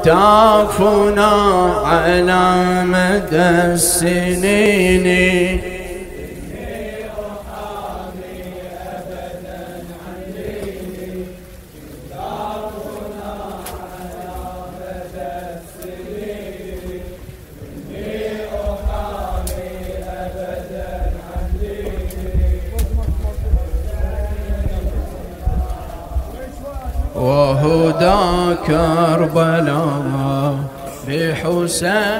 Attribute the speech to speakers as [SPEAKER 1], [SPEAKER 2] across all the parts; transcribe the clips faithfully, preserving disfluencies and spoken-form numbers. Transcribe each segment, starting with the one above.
[SPEAKER 1] أكتافنا على مدى السنين وهدى كربلاء بحسين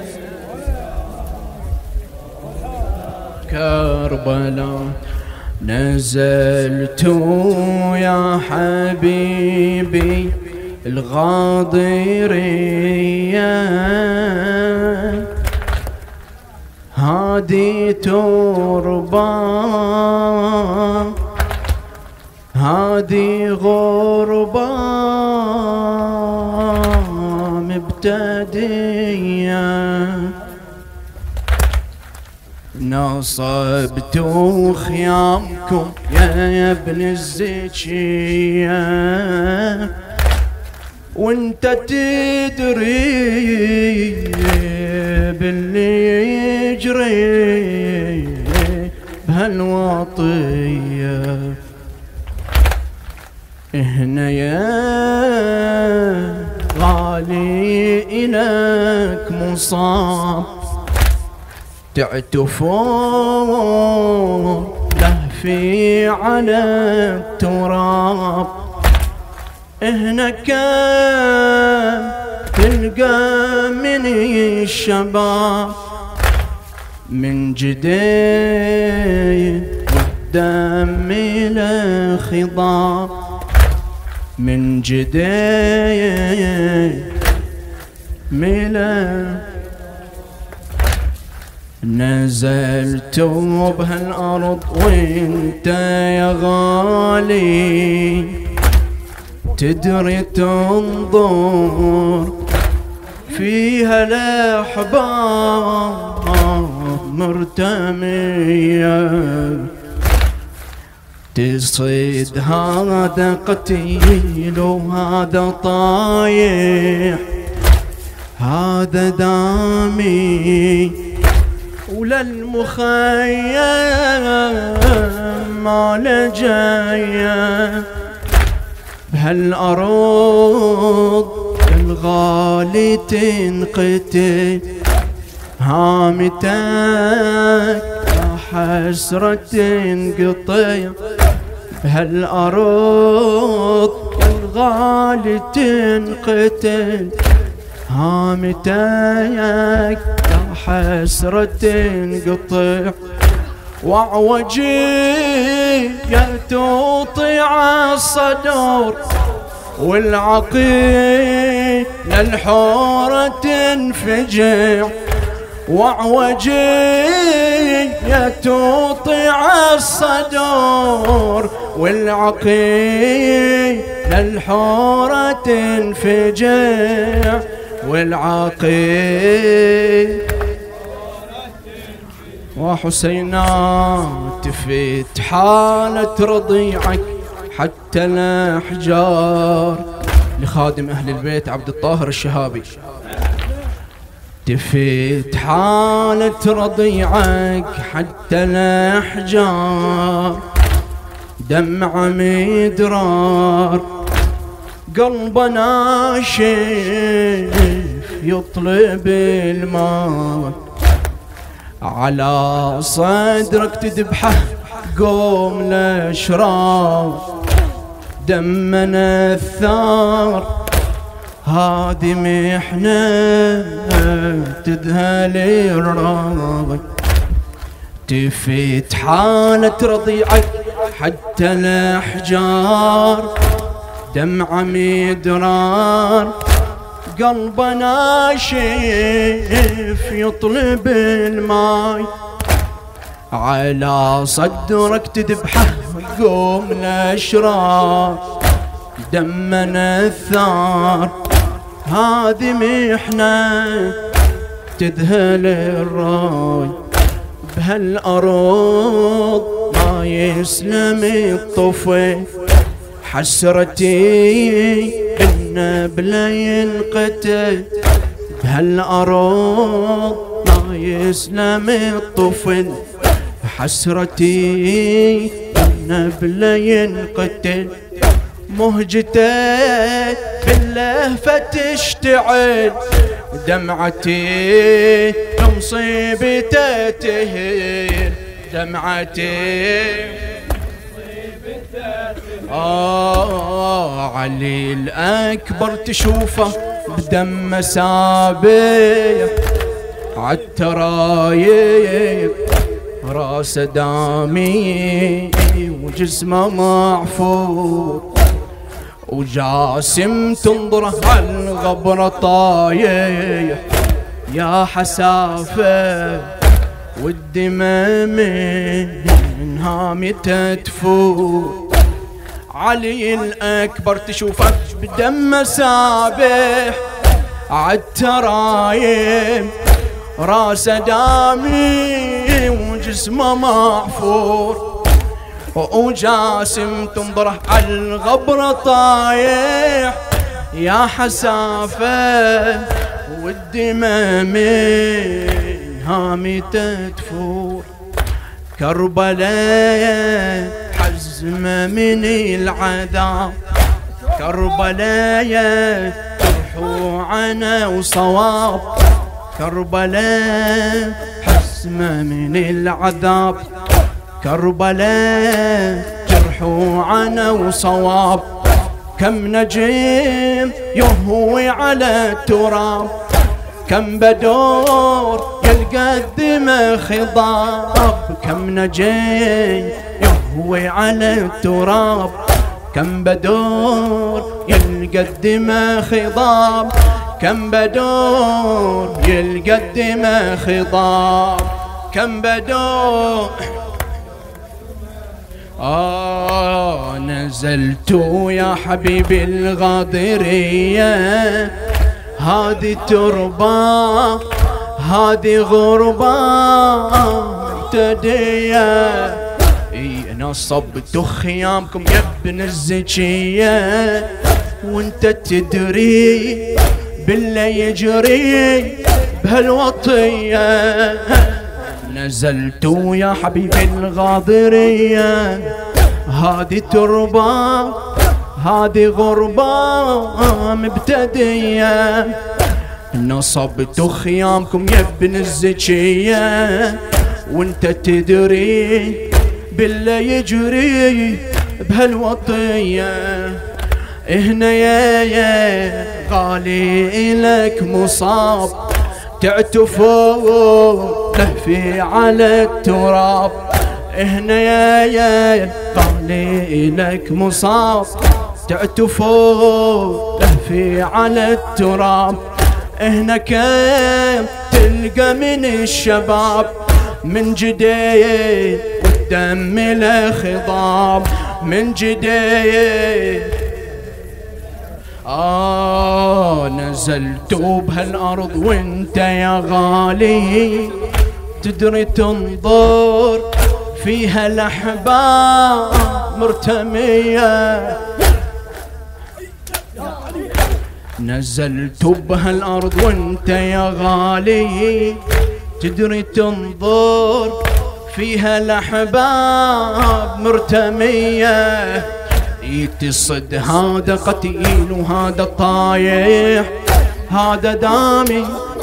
[SPEAKER 1] كربلاء نزلت يا حبيبي الغاضرية هادي تربة هادي غربة مبتدية نصبت خيامكم يا ابن الزكية وانت تدري باللي يجري بهالوطية هنا يا غالي إلك مصاب تعتفون لهفي على التراب هنا كم تلقى من الشباب من جديد والدم إلى خضاب من جديد ملا نزلت بهالأرض وانت يا غالي تدري تنظر فيها الأحباب مرتمية تصيد هذا قتيل وهذا طايح هذا دامي وللمخيم ما لجاية بهالأرض الغالي تنقتل هامتك حسرة تنقطع بهالأرض الغالي تنقتل هامتك حسرة تنقطع وعوجي تطيع الصدور والعقيل للحورة تنفجع وعوجي تطيع الصدور والعقيل للحورة تنفجع والعقيل وحسينا تفت حالة رضيعك حتى الأحجار لخادم أهل البيت عبد الطاهر الشهابي تفت حالة رضيعك حتى الأحجار دمع مدرار قلبنا شيف يطلب الماء على صدرك تذبحه قوم الأشرار دمنا الثار هادي محنة تذهل الراغب تفت حالة رضيعك حتى الأحجار دمع مدرار قلبنا شيف يطلب الماي على صدرك تذبحه قوم الأشرار دمنا الثار هذه محنة تذهل الراي بهالأرض ما يسلم الطفل حسرتي إن والنبله ينقتل بهالأرض ما يسلم الطفل حسرتي والنبله ينقتل مهجته باللهفة تشتعل دمعتي بمصيبته تهيل دمعتي آه علي الأكبر تشوفه بدم سابح عالترايب راسه دامي وجسمه معفور وجاسم تنظره عالغبرة طايح يا حسافة والدماء من هامته تفور علي الأكبر تشوفه بدم سابح عالترايب راسه دامي وجسمه معفور وجاسم تنظره عالغبرة طايح يا حسافة والدماء من هامته تفور كربلاء حزمة من العذاب كربلاء فرحوا عنا وصواب كربلاء حزمة من العذاب كربلاء جرحوا عنا وصواب كم نجم يهوي على التراب كم بدور يلقى الدماء خضاب كم نجم يهوي على التراب كم بدور يلقى الدماء خضاب كم بدور يلقى الدماء خضاب كم بدور آه نزلت يا حبيبي الغاضرية هادي تربة هادي غربة مبتدية اي نصبت خيامكم يا ابن الزكية وانت تدري بالله يجري بهالوطية نزلت يا حبيبي الغاضرية هادي تربة هادي غربة مبتدية نصبت خيامكم يا ابن الزكية وانت تدري بالله يجري بهالوطية هنا يا يا غالي إلك مصاب تعتفوا لهفي على التراب هنا يا يا غالي إلك مصاب تعتفوا لهفي على التراب هنا كم تلقى من الشباب من جديد والدم له خضاب من جديد آه نزلت بهالأرض وانت يا غالي تدري تنظر فيها الأحباب مرتمية نزلت بهالأرض وانت يا غالي تدري تنظر فيها الأحباب مرتمية يتصد هذا قتيل وهذا طايح هذا دامي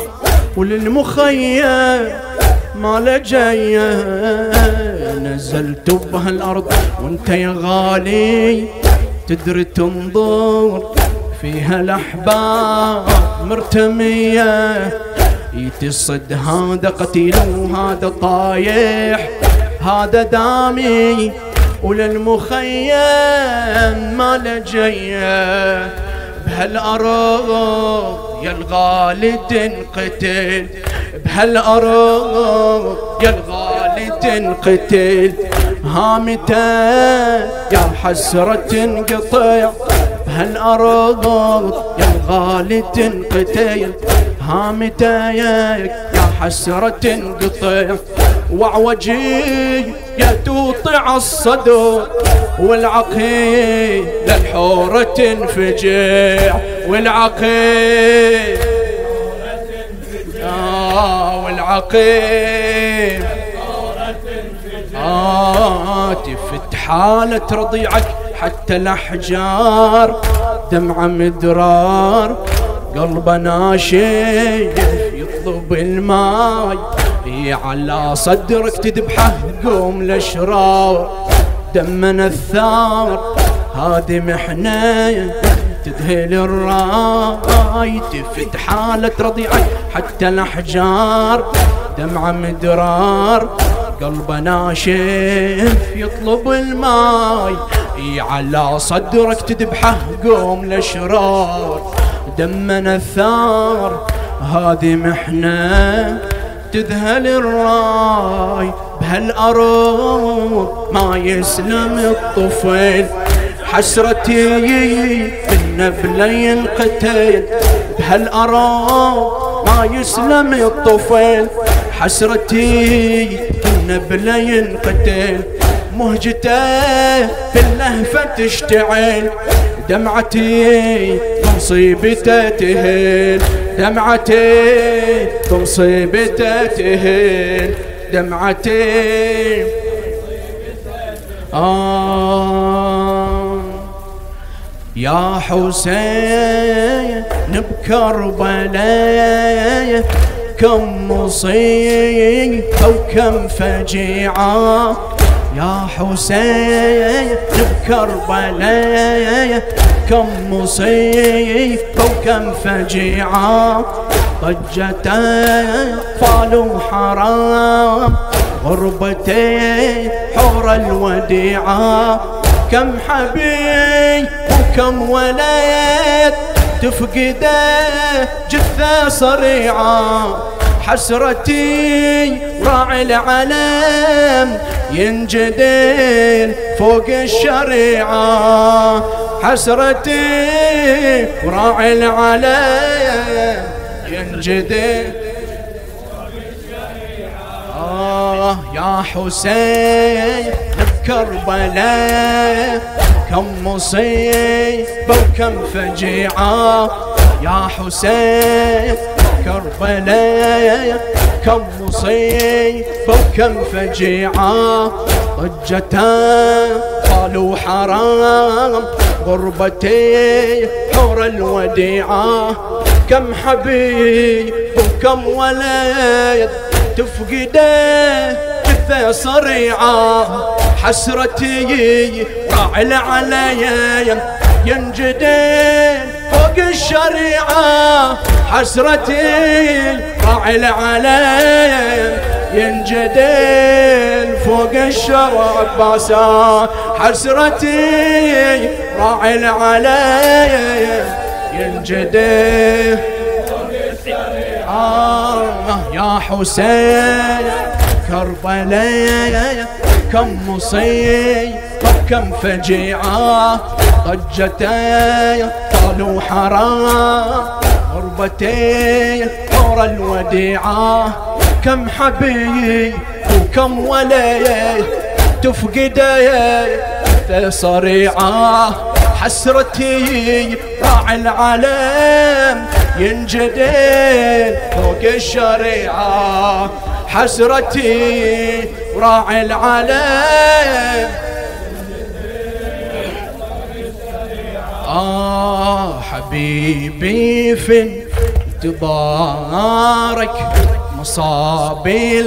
[SPEAKER 1] وللمخيم ما لجيه نزلت بهالأرض وانت يا غالي تدري تنظر فيها الأحباب مرتمية يتصد هذا قتيل وهذا طايح هذا دامي وللمخيم ما لجيه بهالأرض يا الغالي تنقتل بهالأرض يا الغالي تنقتل هامته يا حسرة تنقطع بهالأرض يا الغالي تنقتل هامته يا حسرة تنقطع وعوجي يا توطع الصدر والعقيل للحورة تنفجع والعقيل آه والعقيل آه تفت حالة رضيعك حتى الأحجار دمعة مدرار قلبنا شيء يطلب الماي على صدرك تذبحه قوم الأشرار دمنا الثار هذه محنة تذهل الراي تفت حالة رضيعك حتى الأحجار دمعة مدرار قلبنا شيف يطلب الماي على صدرك تذبحه قوم الأشرار دمنا الثار هذه محنة تذهل الراي بهالأرض ما يسلم الطفل حسرتي بالنبلة ينقتل بهالأرض ما يسلم الطفل حسرتي بالنبلة ينقتل مهجته باللهفة تشتعل دمعتي بمصيبته تهل دمعتي بمصيبته تهل دمعتي آه يا حسين بكربلاء كم مصيبة وكم فجيعة يا حسين بكربلاء كم مصيبة وكم فجيعة ضجت أطفال وحرام غربتي حور الوديعة كم حبيب وكم ولد تفقده جثة صريعة حسرتي راعي العلم ينجدل فوق الشريعة حسرتي راعي العلم ينجدل آه يا حسين بكربلاء كم مصيبة وكم فجيعة يا حسين كربلاء كم مصيبة وكم فجيعة ضجت قالوا حرام غربتي حور الوديعة كم حبيب وكم ولد تفقده جثة صريعة حسرتي راعي العليا ينجدل فوق الشريعة حسرتي راعي العليا ينجدل فوق الشرع عباسا حسرتي راعي العليا ينجدل آه يا حسين كربلاء كم مصيبة وكم فجيعة ضجتي طالوا حرام غربتي حور الوديعة كم حبيب وكم ولد تفقده صريعة حسرتي راعي العالم ينجدل فوق الشريعة حسرتي راعي العالم آه حبيبي في انتظارك مصابي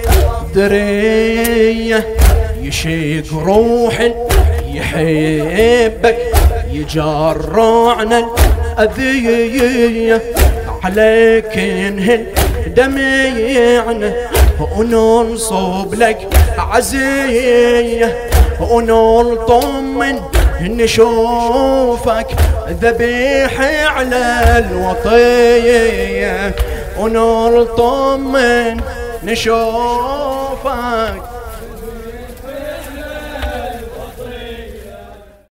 [SPEAKER 1] الغدرية يشيق روحي يحبك يجرعنا الأذية عليك ينهل دميعنا وننصب لك عزية ونطمن نشوفك ذبيح على الوطية ونطمن نشوفك